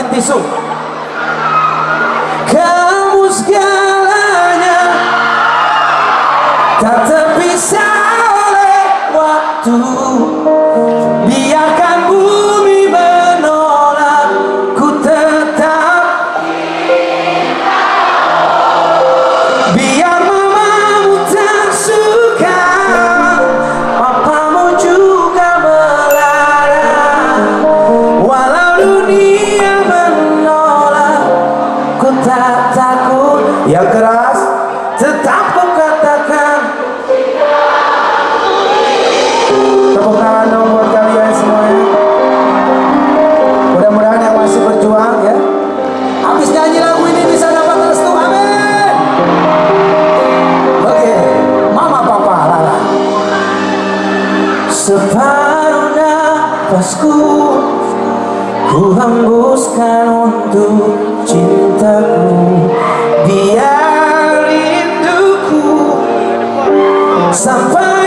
tisu. Kamu segalanya, tak terpisah oleh waktu. Biarkan bumi menolak, ku tetap. Biar mamamu tak suka, papamu juga melarang. Walau dunia menolak, ku tak takut. Yang keras tetap ku katakan. Tepuk tangan dong buat kalian semuanya. Mudah-mudahan yang masih berjuang ya, habis nyanyi lagu ini bisa dapat restu. Amin. Oke, mama papa Lala. Separuh nafasku ku hembuskan untuk cintaku. Biar rinduku sampai